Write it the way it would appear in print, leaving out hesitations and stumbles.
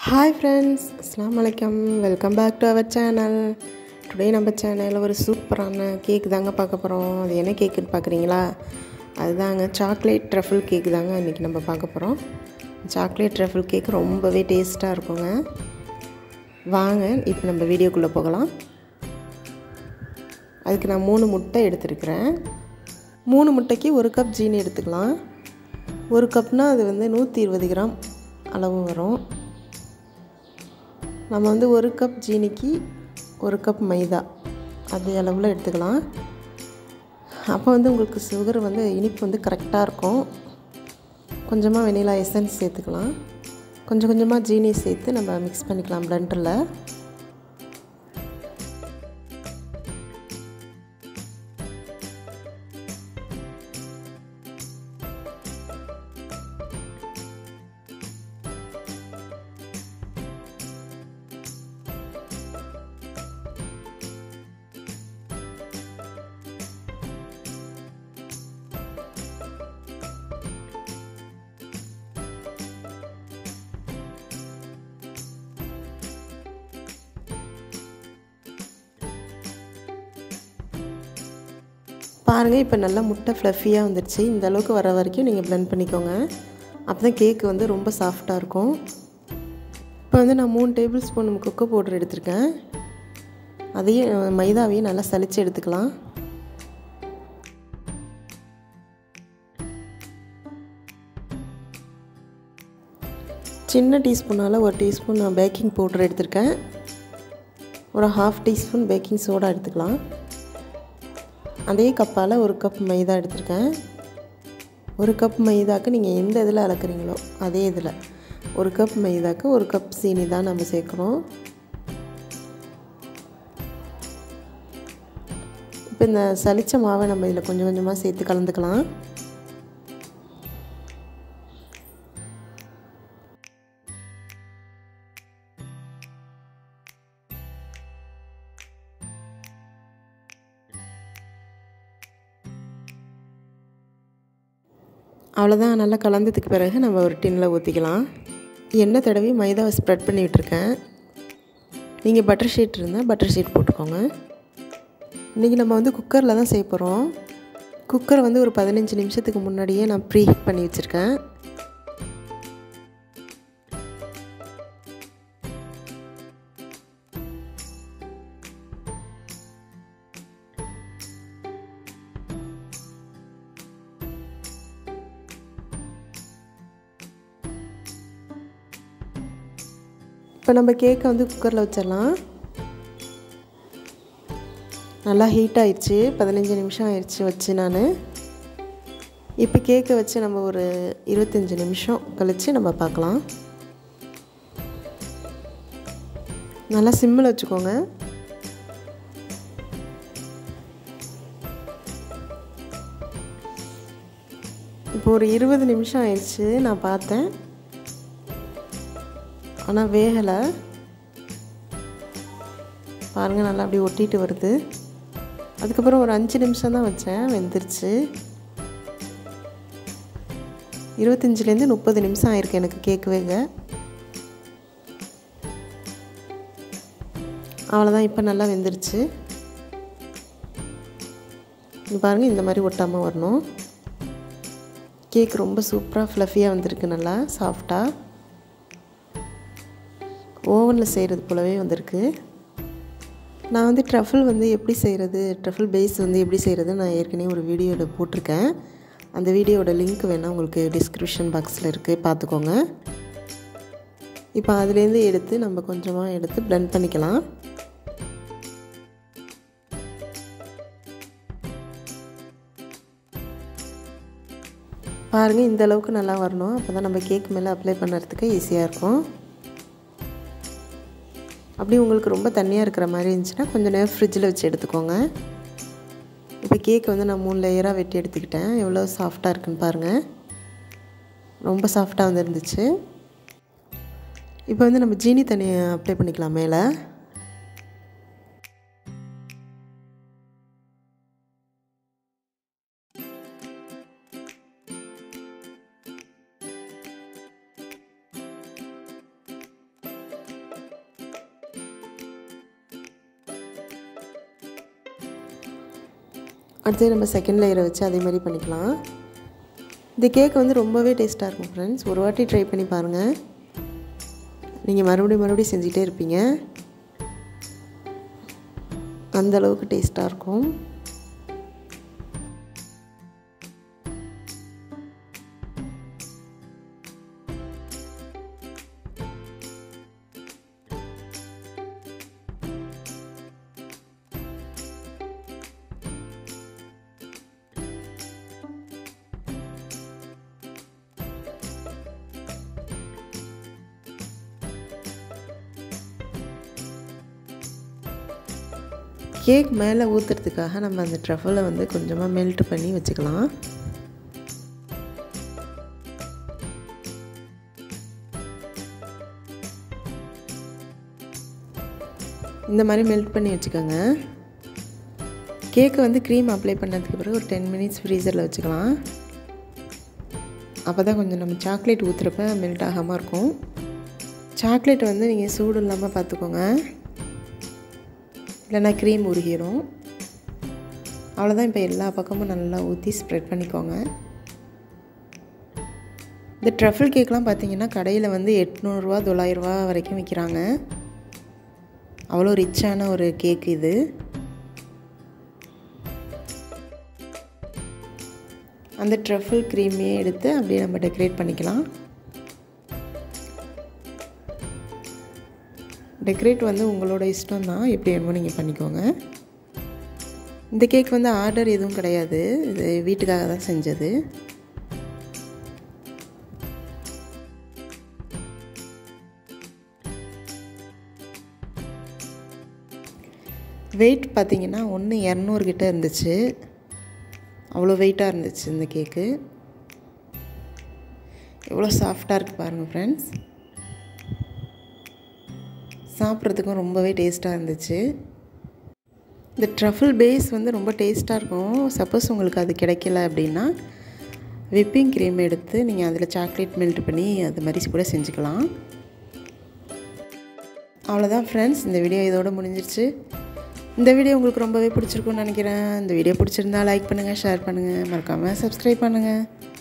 Hi friends, Assalamu alaikum. Welcome back to our channel. Today நம்ம சேனல்ல ஒரு சூப்பரான கேக் தாங்க பார்க்க போறோம். அது என்ன கேக்குன்னு பார்க்குறீங்களா? அதுதாங்க சாக்லேட் ட்ரஃபிள் கேக் தாங்க இன்னைக்கு நம்ம பார்க்க போறோம். சாக்லேட் ட்ரஃபிள் கேக் ரொம்பவே டேஸ்டா இருக்குங்க. வாங்க இப்போ நம்ம வீடியோக்குள்ள போகலாம். அதுக்கு நான் 3 முட்டை எடுத்துக்கிறேன். 3 முட்டைக்கு 1 கப் ஜீனி எடுத்துக்கலாம். 1 கப்னா அது வந்து 120 கிராம் அளவு வரும். நம்ம வந்து 1 கப் ஜீனிக்கு 1 கப் மைதா அதே அளவில் எடுத்துக்கலாம். அப்போ வந்து உங்களுக்கு சுகர் வந்து இனிப்பு வந்து கரெக்டாக இருக்கும். கொஞ்சமாக வெனிலா எசன்ஸ் சேர்த்துக்கலாம். கொஞ்சம் கொஞ்சமாக ஜீனி சேர்த்து நம்ம மிக்ஸ் பண்ணிக்கலாம் பிளெண்டரில். பாருங்கள், இப்போ நல்லா முட்டை ஃப்ளஃபியாக வந்துடுச்சு. இந்த அளவுக்கு வர வரைக்கும் நீங்கள் பிளெண்ட் பண்ணிக்கோங்க. அப்போ தான் கேக்கு வந்து ரொம்ப சாஃப்டாக இருக்கும். இப்போ வந்து நான் 3 டேபிள் ஸ்பூன் கொக்கோ பவுடர் எடுத்திருக்கேன். அதையும் மைதாவையும் நல்லா சலிச்சு எடுத்துக்கலாம். சின்ன டீஸ்பூனால் 1 டீஸ்பூன் நான் பேக்கிங் பவுடர் எடுத்திருக்கேன். ஒரு 1/2 டீஸ்பூன் பேக்கிங் சோடா எடுத்துக்கலாம். அதே கப்பால் 1 கப் மைதா எடுத்திருக்கேன். 1 கப் மைதாக்கு நீங்கள் எந்த இதில் அளக்குறீங்களோ அதே இதில் 1 கப் மைதாக்கு 1 கப் சீனி தான் நம்ம சேர்க்குறோம். இப்போ இந்த சலிச்ச மாவை நம்ம இதில் கொஞ்சம் கொஞ்சமாக சேர்த்து கலந்துக்கலாம். அவ்வளோதான், நல்லா கலந்ததுக்கு பிறகு நம்ம ஒரு டின்னில் ஊற்றிக்கலாம். எண்ணெய் தடவி மைதாவை ஸ்ப்ரெட் பண்ணி விட்டுருக்கேன். நீங்கள் பட்டர் ஷீட் இருந்தால் பட்டர் ஷீட் போட்டுக்கோங்க. இன்றைக்கி நம்ம வந்து குக்கரில் தான் செய்ய போகிறோம். குக்கரை வந்து ஒரு 15 நிமிஷத்துக்கு முன்னாடியே நான் ப்ரீ ஹீட் பண்ணி வச்சுருக்கேன். இப்போ நம்ம கேக்கை வந்து குக்கரில் வச்சிடலாம். நல்லா ஹீட் ஆயிடுச்சு. 15 நிமிஷம் ஆயிடுச்சு வச்சு நான். இப்போ கேக்கை வச்சு நம்ம ஒரு 25 நிமிஷம் கழித்து நம்ம பார்க்கலாம். நல்லா சிம்மில் வச்சுக்கோங்க. இப்போ ஒரு 20 நிமிஷம் ஆயிடுச்சு நான் பார்த்தேன். ஆனால் வேகலை. பாருங்கள், நல்லா அப்படி ஒட்டிட்டு வருது. அதுக்கப்புறம் ஒரு 5 நிமிஷம் தான் வச்சேன், வெந்துருச்சு. 25லேருந்து 30 நிமிஷம் ஆயிருக்கு எனக்கு கேக் வேக. அவ்வளோதான், இப்போ நல்லா வெந்துருச்சு. பாருங்கள், இந்த மாதிரி ஒட்டாமல் வரணும். கேக் ரொம்ப சூப்பராக ஃப்ளஃபியாக வந்திருக்கு, நல்லா சாஃப்டாக. ஓவனில் செய்கிறது போலவே வந்திருக்கு. நான் வந்து ட்ரஃபிள் வந்து எப்படி செய்கிறது, ட்ரஃபிள் பேஸ் வந்து எப்படி செய்கிறது நான் ஏற்கனவே ஒரு வீடியோவில் போட்டிருக்கேன். அந்த வீடியோவோட லிங்க் வேணால் உங்களுக்கு டிஸ்கிரிப்ஷன் பாக்ஸில் இருக்குது, பார்த்துக்கோங்க. இப்போ அதுலேருந்து எடுத்து நம்ம கொஞ்சமாக எடுத்து பிளெண்ட் பண்ணிக்கலாம். பாருங்கள், இந்த அளவுக்கு நல்லா வரணும். அப்போ தான் நம்ம கேக் மேலே அப்ளை பண்ணுறதுக்கு ஈஸியாக இருக்கும். அப்படி உங்களுக்கு ரொம்ப தண்ணியாக இருக்கிற மாதிரி இருந்துச்சுன்னா கொஞ்சம் நேரம் ஃப்ரிட்ஜில் வச்சு எடுத்துக்கோங்க. இப்போ கேக் வந்து நான் 3 லேயராக வெட்டி எடுத்துக்கிட்டேன். எவ்வளோ சாஃப்டாக இருக்குன்னு பாருங்கள். ரொம்ப சாஃப்டாக வந்துருந்துச்சு. இப்போ வந்து நம்ம ஜீனி தண்ணியை அப்ளை பண்ணிக்கலாம் மேலே. அடுத்து நம்ம செகண்ட் லேயரை வச்சு அதே மாதிரி பண்ணிக்கலாம். இந்த கேக் வந்து ரொம்பவே டேஸ்ட்டாக இருக்கும் ஃப்ரெண்ட்ஸ். ஒரு வாட்டி ட்ரை பண்ணி பாருங்கள், நீங்கள் மறுபடியும் செஞ்சிட்டே இருப்பீங்க. அந்தளவுக்கு டேஸ்ட்டாக இருக்கும். கேக் மேலே ஊற்றுறதுக்காக நம்ம அந்த ட்ரஃபிளை வந்து கொஞ்சமாக மெல்ட் பண்ணி வச்சுக்கலாம். இந்த மாதிரி மெல்ட் பண்ணி வச்சுக்கோங்க. கேக்கு வந்து க்ரீம் அப்ளை பண்ணதுக்கு பிறகு ஒரு 10 மினிட்ஸ் ஃப்ரீசரில் வச்சுக்கலாம். அப்போ தான் கொஞ்சம் நம்ம சாக்லேட் ஊற்றுறப்ப மெல்ட் ஆகாமல் இருக்கும். சாக்லேட் வந்து நீங்கள் சூடு இல்லாமல் பார்த்துக்கோங்க, இல்லைனா க்ரீம் உருகிடும். அவ்வளோதான். இப்போ எல்லா பக்கமும் நல்லா ஊற்றி ஸ்ப்ரெட் பண்ணிக்கோங்க. இந்த ட்ரஃபிள் கேக்லாம் பார்த்திங்கன்னா கடையில் வந்து 800 900 வரைக்கும் விற்கிறாங்க. அவ்வளோ ரிச்சான ஒரு கேக் இது. அந்த ட்ரஃபிள் க்ரீமையே எடுத்து அப்படியே நம்ம டெக்கரேட் பண்ணிக்கலாம். டெக்கரேட் வந்து உங்களோட இஷ்டம் தான், எப்படி வேணுமோ நீங்கள் பண்ணிக்கோங்க. இந்த கேக் வந்து ஆர்டர் எதுவும் கிடையாது, இது வீட்டுக்காக தான் செஞ்சது. வெயிட் பார்த்திங்கன்னா 200 கிட்ட இருந்துச்சு. அவ்வளோ வெயிட்டாக இருந்துச்சு இந்த கேக்கு. எவ்வளோ சாஃப்டாக இருக்குது பாருங்கள் ஃப்ரெண்ட்ஸ். சாப்பிட்றதுக்கும் ரொம்பவே டேஸ்ட்டாக இருந்துச்சு. இந்த ட்ரஃபிள் பேஸ் வந்து ரொம்ப டேஸ்ட்டாக இருக்கும். சப்போஸ் உங்களுக்கு அது கிடைக்கல அப்படின்னா விப்பிங் க்ரீம் எடுத்து நீங்கள் அதில் சாக்லேட் மெல்ட் பண்ணி அது மாதிரி கூட செஞ்சுக்கலாம். அவ்வளோதான் ஃப்ரெண்ட்ஸ், இந்த வீடியோ இதோடு முடிஞ்சிருச்சு. இந்த வீடியோ உங்களுக்கு ரொம்பவே பிடிச்சிருக்குன்னு நினைக்கிறேன். இந்த வீடியோ பிடிச்சிருந்தா லைக் பண்ணுங்கள், ஷேர் பண்ணுங்கள், மறக்காமல் சப்ஸ்கிரைப் பண்ணுங்கள்.